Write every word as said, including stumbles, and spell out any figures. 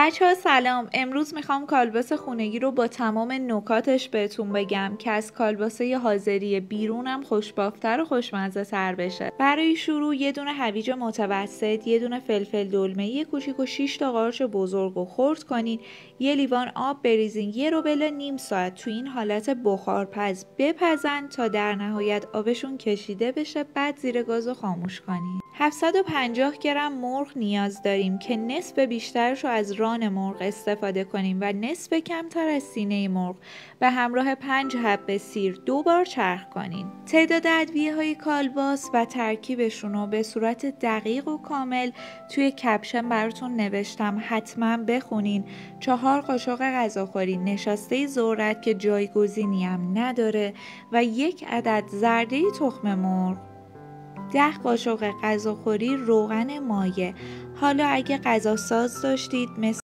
بچه ها سلام. امروز میخوام کالباس خونگی رو با تمام نکاتش بهتون بگم که از کالباسه حاضری بیرونم خوشبافتر و خوشمزه تر بشه. برای شروع یه دونه هویج متوسط، یه دونه فلفل دلمه‌ای کوچیک و شش تا قارچ بزرگ رو خرد کنین. یه لیوان آب بریزین، یه رو بله نیم ساعت تو این حالت بخارپز بپزن تا در نهایت آبشون کشیده بشه. بعد زیر گاز رو خاموش کنین. هفتصد و پنجاه گرم مرغ نیاز داریم که نصف بیشترش رو از ران مرغ استفاده کنیم و نصف کمتر از سینه مرغ. به همراه پنج حب سیر دو بار چرخ کنین. تعداد ادویه های کالباس و ترکیبشون رو به صورت دقیق و کامل توی کپشن براتون نوشتم، حتما بخونین. چهار قاشق غذاخوری نشاسته ذرت که جایگزینی هم نداره و یک عدد زرده تخم مرغ. ده قاشق غذاخوری روغن مایع. حالا اگه غذا ساز داشتید مثل